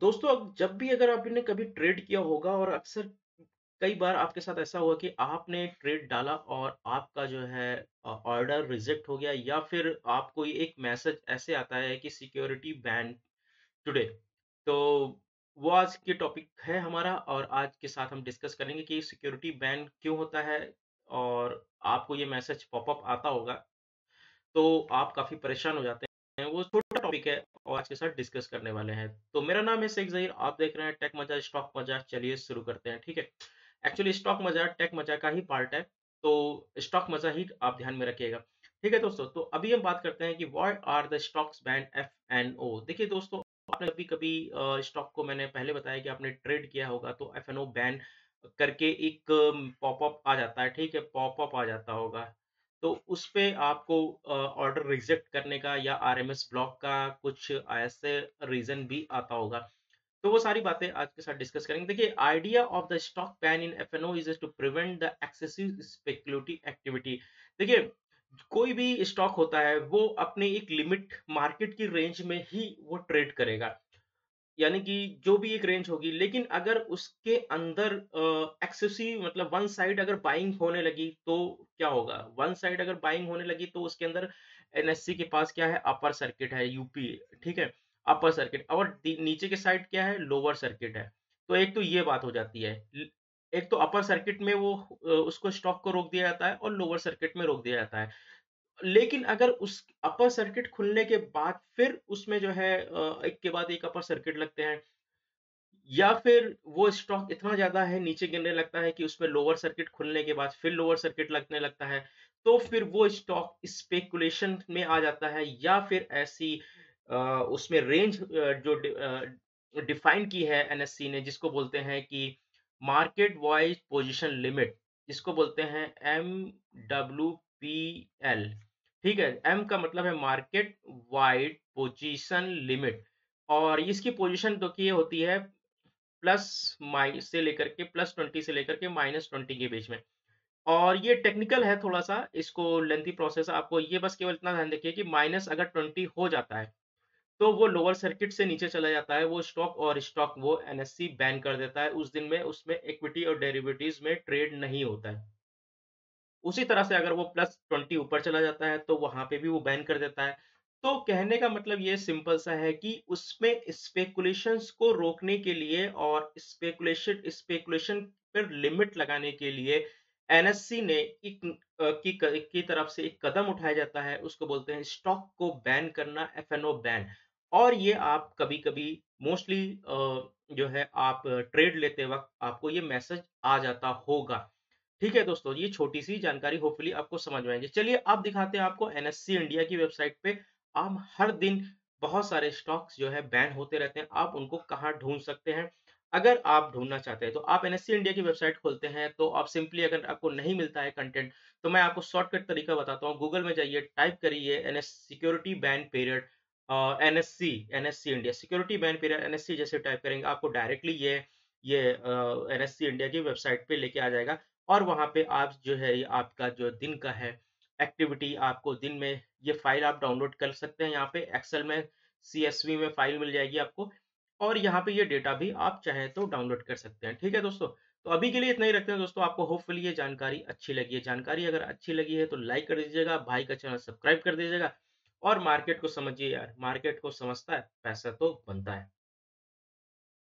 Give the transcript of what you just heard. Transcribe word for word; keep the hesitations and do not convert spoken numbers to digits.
दोस्तों अब जब भी अगर आपने कभी ट्रेड किया होगा और अक्सर कई बार आपके साथ ऐसा हुआ कि आपने ट्रेड डाला और आपका जो है ऑर्डर रिजेक्ट हो गया या फिर आपको ये एक मैसेज ऐसे आता है कि सिक्योरिटी बैन टुडे। तो वो आज के टॉपिक है हमारा और आज के साथ हम डिस्कस करेंगे कि सिक्योरिटी बैन क्यों होता है और आपको ये मैसेज पॉपअप आता होगा तो आप काफ़ी परेशान हो जाते हैं। वो छोटा टॉपिक है और आज के साथ डिस्कस करने वाले हैं। तो मेरा नाम है शेख ज़हीर, आप देख रहे हैं टेक मज़ा स्टॉक मज़ा। चलिए शुरू करते हैं, ठीक है? एक्चुअली स्टॉक मज़ा टेक मज़ा का ही पार्ट है, तो स्टॉक मज़ा ही आप ध्यान में रखिएगा। ठीक है दोस्तों, तो अभी हम बात करते हैं कि what are the stocks ban F N O. देखिए दोस्तों, आपने कभी-कभी अ, स्टॉक को मैंने पहले बताया कि आपने ट्रेड किया होगा तो एफ एन ओ बैन करके एक पॉपअप आ जाता है, ठीक है? पॉपअप आ जाता होगा। तो उसपे आपको अ, ऑर्डर रिजेक्ट करने का या आर एम एस ब्लॉक का कुछ ऐसे रीज़न भी आता होगा। तो वो सारी बातें आज के साथ डिस्कस करेंगे। देखिए, idea of the stock ban in F N O is to prevent the excessive speculative activity. देखिए, कोई भी स्टॉक होता है, वो अपने एक लिमिट मार्केट की रेंज में ही वो ट्रेड करेगा। यानी कि जो भी एक रेंज होगी, लेकिन अगर उसके अंदर अ, एक्सेसिव मतलब वन साइड अगर बाइंग होने लगी तो क्या होगा? वन साइड अगर बाइंग होने लगी तो उसके अंदर एन एस सी के पास क्या है? अपर सर्किट है, यू पी, ठीक है? अपर सर्किट और दी नीचे के साइड क्या है? लोअर सर्किट है। तो एक तो ये बात हो जाती है। ल एक तो अपर सर्किट में वो अ, उसको स्टॉक को रोक दिया जाता है और लोअर सर्किट में रोक दिया जाता है। लेकिन अगर उस अपर सर्किट खुलने के बाद फिर उसमें जो है अ, एक के बाद एक अपर सर्किट लगते हैं या फिर वो स्टॉक इतना ज़्यादा है नीचे गिरने लगता है कि उसमें लोअर सर्किट खुलने के बाद फिर लोअर सर्किट लगने लगता है, तो फिर वो स्टॉक स्पेकुलेशन में आ जाता है या फिर ऐसी अ, उसमें रेंज अ, जो डि अ, डिफाइन की है एन एस सी ने जिसको बोलते हैं कि मार्केट वाइज़ पोजीशन लिमिट जिसको बोलते हैं एम डब्ल्यू पी एल, ठीक है? एम का मतलब है मार्केट वाइड पोजीशन लिमिट और इसकी पोजीशन तो की होती है प्लस माइ से लेकर के प्लस ट्वेंटी से लेकर के माइनस ट्वेंटी के बीच में। और ये टेक्निकल है थोड़ा-सा, इसको लेंथी प्रोसेस है, आपको ये बस केवल इतना ध्यान रखिए कि माइनस अगर ट्वेंटी हो जाता है, तो वो लोअर सर्किट से नीचे चला जाता है वो स्टॉक और स्टॉक वो एन एस सी बैन कर देता है। उस दिन में उसमें इक्विटी और डेरिवेटिव्स में ट्रेड नहीं होता है। उसी तरह से अगर वो प्लस ट्वेंटी ऊपर चला जाता है, तो वहाँ पे भी वो बैन कर देता है। तो कहने का मतलब ये सिंपल सा है कि उसमें स्पेकुलेशंस को रोकने के लिए और स्पेकुलेशन स्पेकुलेशन पर लिमिट लगाने के लिए एन एस सी ने एक अ, की क की तरफ से एक कदम उठाया जाता है, उसको बोलते हैं स्टॉक को बैन करना, एफ एन ओ बैन। और ये आप कभी-कभी मोस्टली अ, जो है आप ट्रेड लेते वक़्त आपको ये मैसेज आ जाता होगा। ठीक है दोस्तों, ये छोटी-सी जानकारी होपफुली आपको समझ में आएगी। चलिए अब दिखाते हैं आपको एन एस सी इंडिया की वेबसाइट पे आप हर दिन बहुत सारे स्टॉक्स जो है बैन होते रहते हैं, आप उनको कहाँ ढूँढ सकते हैं। अगर आप ढूँढना चाहते हैं तो आप एन एस सी इंडिया की वेबसाइट खोलते हैं, तो आप सिंपली अगर आपको नहीं मिलता है कंटेंट, तो मैं आपको शॉर्टकट तरीका बताता हूँ। गूगल में जाइए, टाइप करिए NS security ban period uh, N S C N S C India security ban period N S C जैसे टाइप करेंगे, आपको डायरेक्टली ये ये uh, N S C India की वेबसाइट पे लेके आ जाएगा। और वहाँ पे आप जो है ये आपका जो दिन का है एक्टिविटी आपको दिन में ये फ़ाइल आप डाउनलोड कर सकते हैं यहाँ पे एक्सेल में सी एस वी में फ़ाइल मिल जाएगी आपको और यहाँ पे ये डेटा भी आप चाहें तो डाउनलोड कर सकते हैं। ठीक है दोस्तों? तो अभी के लिए इतना ही रखते हैं दोस्तों, आपको होपफुली ये जानकारी अच्छी लगी है। जानकारी अगर अच्छी लगी है तो लाइक कर दीजिएगा, भाई का चैनल सब्सक्राइब कर दीजिएगा और मार्केट को समझिए यार, मार्केट को समझता है, पैसा तो बनता है।